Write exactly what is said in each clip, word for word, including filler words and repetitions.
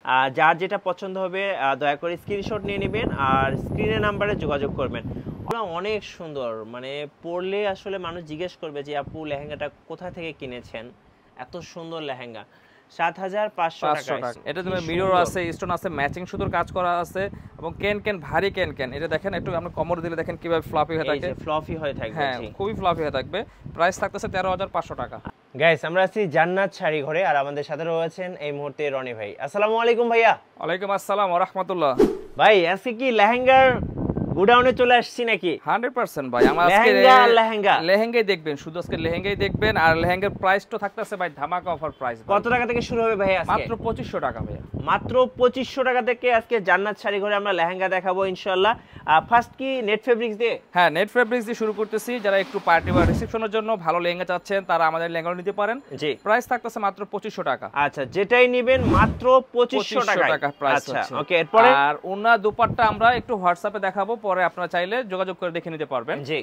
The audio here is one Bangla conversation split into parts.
যার যেটা পছন্দ হবে দয়া করে স্ক্রিনশট নিয়ে নেবেন আর স্ক্রিনের নাম্বারে যোগাযোগ করবেন। অনেক সুন্দর, মানে পরলে আসলে মানুষ জিজ্ঞেস করবে যে আপু লেহেঙ্গাটা কোথা থেকে কিনেছেন, এত সুন্দর লেহেঙ্গা। সাত হাজার পাঁচশো টাকা। এটা তোমার মিরর আছে, স্টোন আছে, ম্যাচিং সুতোর কাজ করা আছে এবং কেন কেন ভারী কেন কেন। এটা দেখেন একটু আমরা কোমর দিলে দেখেন কিভাবে ফ্লাফি হয়ে থাকে, এই যে ফ্লাফি হয়ে থাকবে। হ্যাঁ খুবই ফ্লাফি হয়ে থাকবে। প্রাইস থাকতেছে তেরো হাজার পাঁচশো টাকা। গাইস আমরা আছি জান্নাত শাড়ি ঘরে আর আমাদের সাথে রয়েছেন এই মুহূর্তে রনি ভাই। আসসালামু আলাইকুম ভাইয়া। ওয়ালাইকুম আসসালাম ওয়া রাহমাতুল্লাহ। ভাই আজকে কি লেহেঙ্গার গোডাউনে চলে আসছি নাকি? একশো পার্সেন্ট ভাই। আমরা আজকে লেহেঙ্গা লেহেঙ্গাই দেখবেন, শুধু আজকে লেহেঙ্গাই দেখবেন। আর লেহেঙ্গার প্রাইসটা থাকতেছে ভাই ধামাকা অফার প্রাইস। কত টাকা থেকে শুরু হবে ভাই আজকে? মাত্র পঁচিশশো টাকা ভাই। মাত্র পঁচিশশো টাকা থেকে আজকে জান্নাত শাড়ি ঘরে আমরা লেহেঙ্গা দেখাবো ইনশাআল্লাহ। ফার্স্ট কি নেট ফেব্রিক্স দিয়ে? হ্যাঁ নেট ফেব্রিক্স দিয়ে শুরু করতেছি। যারা একটু পার্টি বা রিসেপশনের জন্য ভালো লেহেঙ্গা চাচ্ছেন তারা আমাদের লেহেঙ্গা নিতে পারেন। জি প্রাইস থাকতেছে মাত্র পঁচিশশো টাকা। আচ্ছা যেটাই নেবেন মাত্র পঁচিশশো টাকা প্রাইস হচ্ছে। ওকে এরপরে আর ওনা দুপাট্টা আমরা একটু হোয়াটসঅ্যাপে দেখাবো, পরে আপনারা চাইলে যোগাযোগ করে দেখে নিতে পারবেন। জি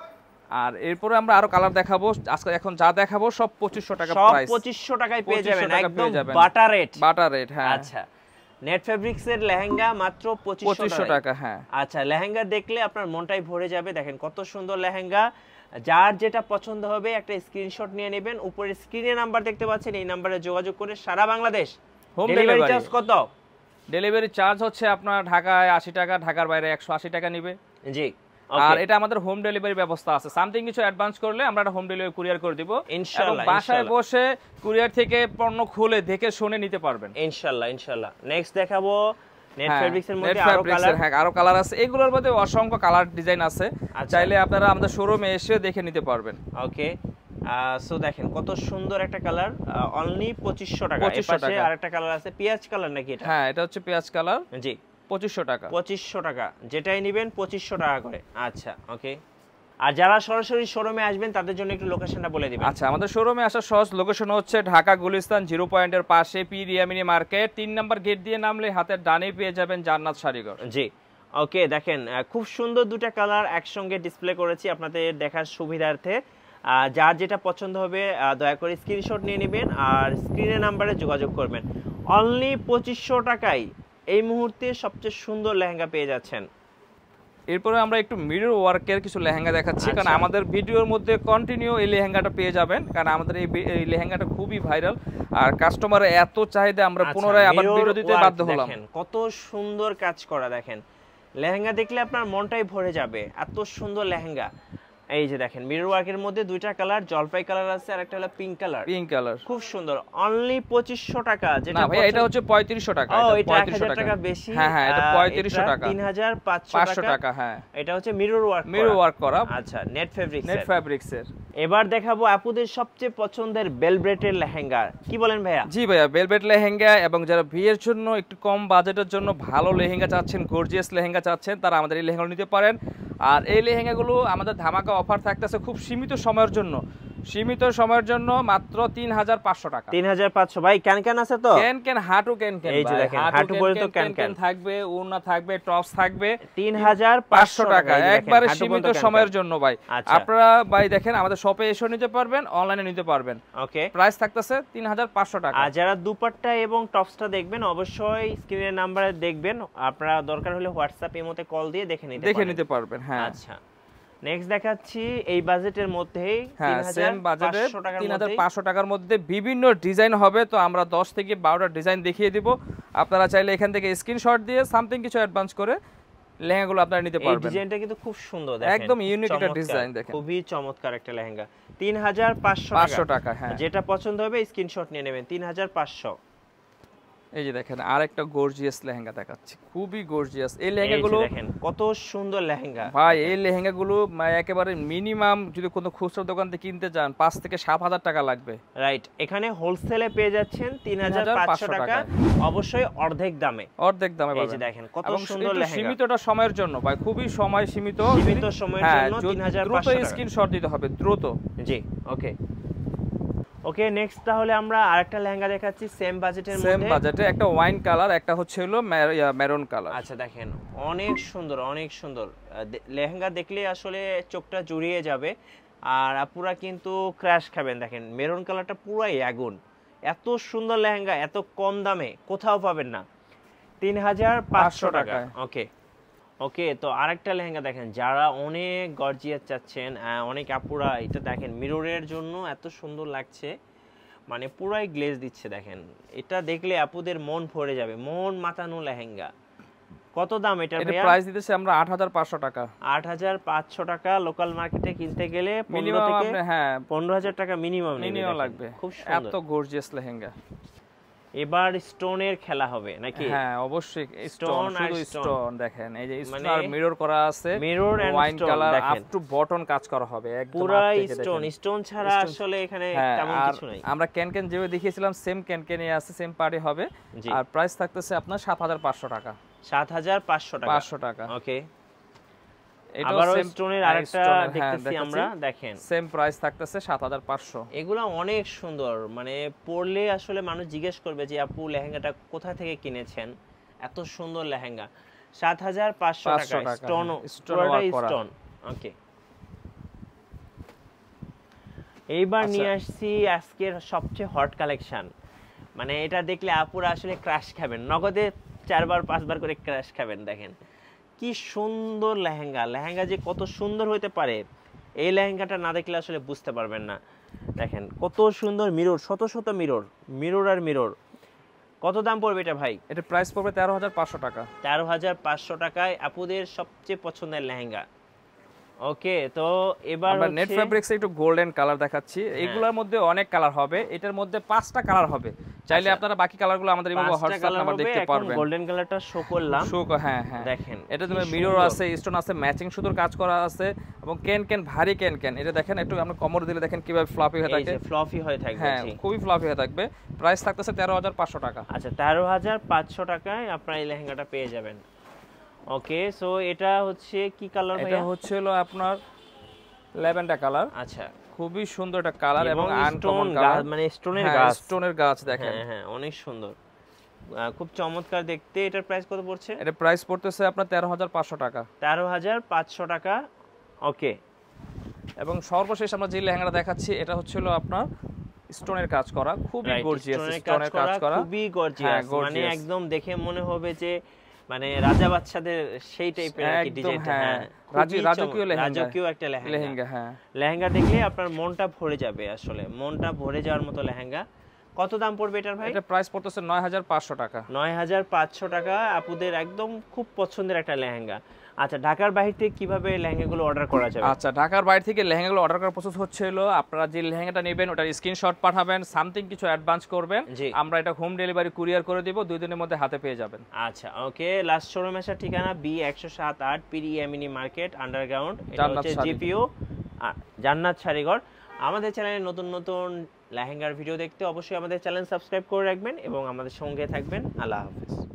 আর এরপরে আমরা আরো কালার দেখাবো। আজকে এখন যা দেখাবো সব পঁচিশশো টাকা প্রাইস। সব পঁচিশশো টাকায় পেয়ে যাবেন, একদম বাটার রেট। বাটার রেট হ্যাঁ। আচ্ছা নেট ফেব্রিক্স এর লেহেঙ্গা মাত্র পঁচিশশো টাকা। হ্যাঁ আচ্ছা লেহেঙ্গা দেখলে আপনার মনটাই ভরে যাবে। দেখেন কত সুন্দর লেহেঙ্গা। যার যেটা পছন্দ হবে একটা স্ক্রিনশট নিয়ে নেবেন। উপরে স্ক্রিনে নাম্বার দেখতে পাচ্ছেন, এই নাম্বারে যোগাযোগ করে সারা বাংলাদেশ হোম ডেলিভারি চার্জ কত? ডেলিভারি চার্জ হচ্ছে আপনার ঢাকায় আশি টাকা, ঢাকার বাইরে একশো আশি টাকা নেবে। জি আর এটা আমাদের হোম ডেলিভারি ব্যবস্থা আছে। সামথিং কিছু অ্যাডভান্স করলে আমরা এটা হোম ডেলিভারি কুরিয়ার করে দিব ইনশাআল্লাহ। বাসায় বসে কুরিয়ার থেকে পণ্য খুলে দেখে শুনে নিতে পারবেন ইনশাআল্লাহ ইনশাআল্লাহ। নেক্সট দেখাবো নেট ফেব্রিক্স এর মধ্যে আরো কালার। হ্যাঁ আরো কালার আছে, এগুলোর মধ্যে অসংখ্য কালার ডিজাইন আছে। চাইলে আপনারা আমাদের শোরুমে এসে দেখে নিতে পারবেন। ওকে সো দেখেন কত সুন্দর একটা কালার, অনলি পঁচিশশো টাকা। এর পাশে আরেকটা কালার আছে পেঁয়াজ কালার নাকি এটা? হ্যাঁ এটা হচ্ছে পেঁয়াজ কালার। জি পঁচিশশো টাকা। পঁচিশশো টাকা যেটাই নেবেন পঁচিশশো টাকা করে। আচ্ছা ওকে। আর যারা সরাসরি শোরুমে আসবেন তাদের জন্য একটু লোকেশনটা বলে দিবেন। আচ্ছা আমাদের শোরুমে আসার সহজ লোকেশন হচ্ছে ঢাকা গুলিস্তান জিরো পয়েন্টের পাশে পিরিয়ামিনি মার্কেট, তিন নম্বর গেট দিয়ে নামলে হাতের ডানে পেয়ে যাবেন জান্নাত শাড়িঘর। জি ওকে। দেখেন খুব সুন্দর দুটো কালার একসঙ্গে ডিসপ্লে করেছি আপনাদের দেখার সুবিধার্থে। যার যেটা পছন্দ হবে দয়া করে স্ক্রিনশট নিয়ে নেবেন আর স্ক্রিনের নাম্বারে যোগাযোগ করবেন। অনলি পঁচিশশো টাকায় এই মুহূর্তে সবচেয়ে সুন্দর লেহেঙ্গা পেয়ে যাচ্ছেন। এরপরে আমরা একটু মিরর ওয়ার্কের কিছু লেহেঙ্গা দেখাচ্ছি, কারণ আমাদের ভিডিওর মধ্যে কন্টিনিউ এই লেহেঙ্গাটা পেয়ে যাবেন, কারণ আমাদের এই লেহেঙ্গাটা খুবই ভাইরাল আর কাস্টমারের এত চাহিদা আমরা পুনরায় আবার ভিডিও দিতে বাধ্য হলাম। দেখেন কত সুন্দর কাজ করা, দেখেন লেহেঙ্গা দেখলে আপনার মনটাই ভরে যাবে, এত সুন্দর লেহেঙ্গা। এই যে দেখেন মিরর ওয়ার্কের মধ্যে দুইটা কালার, জলপাই কালার আছে আর একটা হলো পিঙ্ক কালার। পিঙ্ক কালার খুব সুন্দর। অনলি পঁচিশশো টাকা। যেটা না ভাই এটা হচ্ছে পঁয়ত্রিশশো টাকা। ও এটা এক হাজার টাকা বেশি। হ্যাঁ হ্যাঁ এটা পঁয়ত্রিশশো টাকা। তিন হাজার পাঁচশো টাকা। হ্যাঁ এটা হচ্ছে মিরর ওয়ার্ক মিরর ওয়ার্ক করা। আচ্ছা নেট ফেব্রিক্স নেট ফেব্রিক্স এর। এবার দেখাবো আপুদের সবচেয়ে পছন্দের বেলভেটের লেহেঙ্গা। কি বলেন ভাইয়া? জি ভাইয়া বেলভেট লেহেঙ্গা, এবং যারা বিয়ের জন্য একটু কম বাজেটের জন্য ভালো লেহেঙ্গা চাচ্ছেন, গর্জিয়াস লেহেঙ্গা চাচ্ছেন, তারা আমাদের এই লেহেঙ্গা নিতে পারেন। আর এই লেহেঙ্গাগুলো আমাদের ধামাকা অফার থাকতেছে খুব সীমিত সময়ের জন্য। সীমিত সময়ের জন্য মাত্র তিন হাজার পাঁচশো টাকা। তিন হাজার পাঁচশো ভাই। ক্যান ক্যান আছে তো? ক্যান ক্যান হাঁটু ক্যান ক্যান। এই যে দেখেন হাঁটু পর্যন্ত ক্যান ক্যান থাকবে, ওড়না থাকবে, টপস থাকবে। তিন হাজার পাঁচশো টাকা একবারে সীমিত সময়ের জন্য ভাই। আপনারা ভাই দেখেন আমাদের শপে এসে নিতে পারবেন, অনলাইনে নিতে পারবেন। ওকে প্রাইস থাকতেছে তিন হাজার পাঁচশো টাকা। আর যারা দুপাট্টা এবং টপসটা দেখবেন অবশ্যই স্ক্রিনের নাম্বারে দেখবেন, আপনারা দরকার হলে হোয়াটসঅ্যাপ এমতে কল দিয়ে দেখে নিতে দেখে নিতে পারবেন। হ্যাঁ আচ্ছা নেক্সট দেখাচ্ছি এই বাজেটের মধ্যেই তিন হাজার পাঁচশো টাকার মধ্যে বিভিন্ন ডিজাইন হবে। তো আমরা দশ থেকে বারোটা ডিজাইন দেখিয়ে দিব, আপনারা চাইলে এখান থেকে স্ক্রিনশট দিয়ে সামথিং কিছু অ্যাডভান্স করে লেহেঙ্গাগুলো আপনারা নিতে পারবেন। এই ডিজাইনটা কিন্তু খুব সুন্দর, দেখেন একদম ইউনিক একটা ডিজাইন, দেখেন খুবই চমৎকার একটা লেহেঙ্গা। তিন হাজার পাঁচশো টাকা। হ্যাঁ যেটা পছন্দ হবে স্ক্রিনশট নিয়ে নেবেন। তিন হাজার পাঁচশো। এই যে দেখেন আরেকটা গর্জিয়াস লেহেঙ্গা দেখাচ্ছি, খুবই গর্জিয়াস। এই লেহেঙ্গাগুলো দেখেন কত সুন্দর লেহেঙ্গা ভাই। এই লেহেঙ্গাগুলো একেবারে মিনিমাম যদি কোনো খুচরা দোকান থেকে কিনতে যান পাঁচ থেকে সাত হাজার টাকা লাগবে। রাইট, এখানে হোলসেলে পেয়ে যাচ্ছেন তিন হাজার পাঁচশো টাকা, অবশ্যই অর্ধেক দামে। অর্ধেক দামে পাবেন। এই যে দেখেন কত সুন্দর লেহেঙ্গা। সীমিতটা সময়ের জন্য ভাই, খুবই সময় সীমিত। সীমিত সময়ের জন্য তিন হাজার পাঁচশো টাকা। দ্রুত স্ক্রিনশট দিতে হবে, দ্রুত। জি ওকে ওকে। নেক্সট তাহলে আমরা আরেকটা লেহেঙ্গা দেখাচ্ছি সেম বাজেটের মধ্যে। সেম বাজেটে একটা ওয়াইন কালার, একটা হচ্ছে হলো মেরুন কালার। আচ্ছা দেখেন অনেক সুন্দর, অনেক সুন্দর লেহেঙ্গা, দেখলে আসলে চোখটা জুড়িয়ে যাবে আর পুরা কিন্তু ক্র্যাশ খাবেন। দেখেন মেরুন কালারটা পুরাই আগুন, এত সুন্দর লেহেঙ্গা এত কম দামে কোথাও পাবেন না, তিন হাজার পাঁচশো টাকা। ওকে ওকে তো আরেকটা লেহেঙ্গা দেখেন, যারা অনেক গর্জিয়াস চাচ্ছেন, অনেক আপুরা এটা দেখেন মিররের জন্য এত সুন্দর লাগছে, মানে পুরাই গ্লেজ দিচ্ছে দেখেন, এটা দেখলে আপুদের মন ভরে যাবে, মন মাতানো লেহেঙ্গা। কত দাম এটা ভাইয়া? এটা প্রাইস দিতেছি আমরা আট হাজার পাঁচশো টাকা। আট হাজার পাঁচশো টাকা। লোকাল মার্কেটে কিনতে গেলে পনেরো থেকে হ্যাঁ পনেরো হাজার টাকা মিনিমাম মিনিমাম লাগবে। খুব সুন্দর এত গর্জিয়াস লেহেঙ্গা। এবার স্টোনের খেলা হবে নাকি? হ্যাঁ অবশ্যই, স্টোন শুধু স্টোন দেখেন, এই যে স্টোন আর মিরর করা আছে, mirror and wine stone colour দেখেন, আপ টু বটন কাজ করা হবে একদম পুরো স্টোন। স্টোন ছাড়া আসলে এখানে তেমন কিছু নাই। আমরা ক্যানক্যান যেভাবে দেখিয়েছিলাম সেম ক্যানক্যানই আছে, সেম পার্টি হবে। আর প্রাইস থাকতেছে আপনার সাত হাজার পাঁচশো টাকা। সাত হাজার পাঁচশো টাকা। পাঁচশো টাকা। ওকে এটা আবারও স্টোনের আরেকটা দেখতেছি আমরা, দেখেন সেম প্রাইস থাকতেছে সাত হাজার পাঁচশো। এগুলা অনেক সুন্দর, মানে পরলে আসলে মানুষ জিজ্ঞেস করবে যে আপু লেহেঙ্গাটা কোথা থেকে কিনেছেন, এত সুন্দর লেহেঙ্গা। সাত হাজার পাঁচশো টাকা। Stone stone. ওকে এইবার নিয়ে আসছি আজকের সবচেয়ে হট কালেকশন, মানে এটা দেখলে আপুরা আসলে ক্রাশ খাবেন, নগদে চারবার পাঁচবার করে ক্রাশ খাবেন। দেখেন কি সুন্দর লেহেঙ্গা, লেহেঙ্গা যে কত সুন্দর হতে পারে এই লেহেঙ্গাটা না দেখলে আসলে বুঝতে পারবেন না। দেখেন কত সুন্দর মিরর, শত শত মিরর, মিরর আর মিরর। কত দাম পড়বে এটা ভাই? এটা প্রাইস পড়বে তেরো হাজার পাঁচশো টাকা। তেরো হাজার পাঁচশো টাকায় আপুদের সবচেয়ে পছন্দের লেহেঙ্গা। ওকে তো এবার আমরা নেট ফেব্রিক্সে একটু গোল্ডেন কালার দেখাচ্ছি, এগুলোর মধ্যে অনেক কালার হবে, এটার মধ্যে পাঁচটা কালার হবে, চাইলে আপনারা বাকি কালারগুলো আমাদের ইমো হোয়াটসঅ্যাপ নাম্বার দেখতে পারবেন। গোল্ডেন কালারটা শো করলাম, শো হ্যাঁ হ্যাঁ দেখেন এটা তুমি মিরর আছে, স্টোন আছে, ম্যাচিং সুতোর কাজ করা আছে এবং কেন কেন ভারী কেন কেন, এটা দেখেন একটু আমরা কমর দিলে দেখেন কিভাবে ফ্লপি হয়ে থাকে, এই যে ফ্লপি হয়ে থাকবে, হ্যাঁ খুবই ফ্লপি হয়ে থাকবে। প্রাইস থাকতেছে তেরো হাজার পাঁচশো টাকা। আচ্ছা তেরো হাজার পাঁচশো টাকায় আপনারা এই লেহেঙ্গাটা পেয়ে যাবেন। ওকে সো এটা হচ্ছে কি কালার ভাই? এটা হচ্ছে হলো আপনার ল্যাভেন্ডার কালার। আচ্ছা খুবই সুন্দর একটা কালার এবং আনকমন কালার, মানে স্টোনের গাছ, স্টোনের গাছ দেখেন, হ্যাঁ হ্যাঁ অনেক সুন্দর, খুব চমৎকার দেখতে। এটার প্রাইস কত পড়ছে? এটা প্রাইস পড়তেছে আপনার তেরো হাজার পাঁচশো টাকা। তেরো হাজার পাঁচশো টাকা। ওকে এবং সর্বশেষ আমরা যে লেহেঙ্গাটা দেখাচ্ছি এটা হচ্ছিল আপনার স্টোনের কাজ করা, খুবই গর্জিয়াস স্টোনের কাজ করা, খুবই গর্জিয়াস, মানে একদম দেখে মনে হবে যে মানে রাজা বাদশাদের সেই টাইপের আর কি ডিজাইনটা, হ্যাঁ রাজকীয় লেহেঙ্গা, রাজকীয় একটা লেহেঙ্গা। হ্যাঁ লেহেঙ্গা দেখলে আপনার মনটা ভরে যাবে, আসলে মনটা ভরে যাওয়ার মতো লেহেঙ্গা। কত দাম পড়বে এটার ভাই? এটা প্রাইস পড়তেছে নয় হাজার পাঁচশো টাকা। নয় হাজার পাঁচশো টাকা আপুদের একদম খুব পছন্দের একটা লেহেঙ্গা। আচ্ছা ঢাকার বাইরে থেকে কিভাবে লেহেঙ্গাগুলো অর্ডার করা যাবে? আচ্ছা ঢাকার বাইরে থেকে লেহেঙ্গাগুলো অর্ডার করার প্রসেস হচ্ছে হলো আপনারা যে লেহেঙ্গাটা নেবেন ওটার স্ক্রিনশট পাঠাবেন, সামথিং কিছু অ্যাডভান্স করবেন, আমরা এটা হোম ডেলিভারি কুরিয়ার করে দিব, দুই দিনের মধ্যে হাতে পেয়ে যাবেন। আচ্ছা ওকে লাস্ট শোরুম আসার ঠিকানা বি একশো সাত আট পিডি এমিনি মার্কেট আন্ডারগ্রাউন্ড, এটা হচ্ছে জিপিও জান্নাত শাড়িঘর। আমাদের চ্যানেলে নতুন নতুন লেহেঙ্গার ভিডিও দেখতে অবশ্যই আমাদের চ্যানেল সাবস্ক্রাইব করে রাখবেন এবং আমাদের সঙ্গে থাকবেন। আল্লাহ হাফেজ।